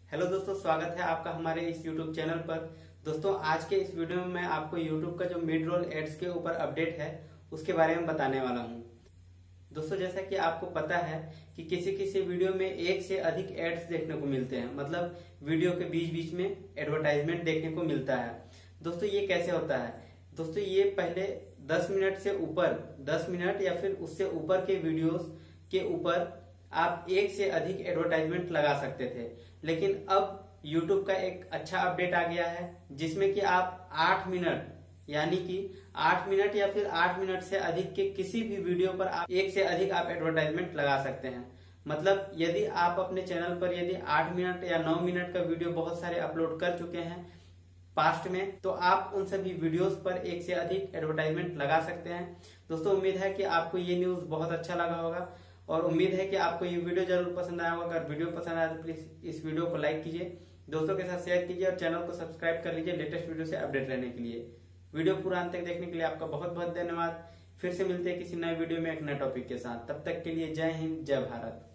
Hello दोस्तों, स्वागत है आपका हमारे इस YouTube चैनल पर। दोस्तों, आज के इस वीडियो में मैं आपको YouTube का जो मिड रोल एड्स के ऊपर अपडेट है उसके बारे में बताने वाला हूं। दोस्तों, जैसा कि आपको पता है कि किसी किसी वीडियो में एक से अधिक एड्स देखने को मिलते हैं, मतलब वीडियो के बीच बीच में एडवर्टाइजमेंट देखने को मिलता है। दोस्तों, ये कैसे होता है? दोस्तों, ये पहले 10 मिनट से ऊपर 10 मिनट या फिर उससे ऊपर के वीडियोस के ऊपर आप एक से अधिक एडवर्टाइजमेंट लगा सकते थे, लेकिन अब YouTube का एक अच्छा अपडेट आ गया है जिसमें कि आप 8 मिनट यानी कि 8 मिनट या फिर 8 मिनट से अधिक के किसी भी वीडियो पर आप एक से अधिक आप एडवर्टाइजमेंट लगा सकते हैं। मतलब यदि आप अपने चैनल पर यदि 8 मिनट या 9 मिनट का वीडियो बहुत सारे अपलोड कर चुके हैं पास्ट में, तो आप उन सभी वीडियोस पर एक से अधिक एडवर्टाइजमेंट लगा सकते हैं। दोस्तों, उम्मीद है कि आपको ये न्यूज बहुत अच्छा लगा होगा और उम्मीद है कि आपको ये वीडियो जरूर पसंद आया होगा। अगर वीडियो पसंद आया तो प्लीज इस वीडियो को लाइक कीजिए, दोस्तों के साथ शेयर कीजिए और चैनल को सब्सक्राइब कर लीजिए लेटेस्ट वीडियो से अपडेट रहने के लिए। वीडियो पूरा अंत तक देखने के लिए आपका बहुत बहुत धन्यवाद। फिर से मिलते हैं किसी नए वीडियो में एक नए टॉपिक के साथ। तब तक के लिए जय हिंद, जय भारत।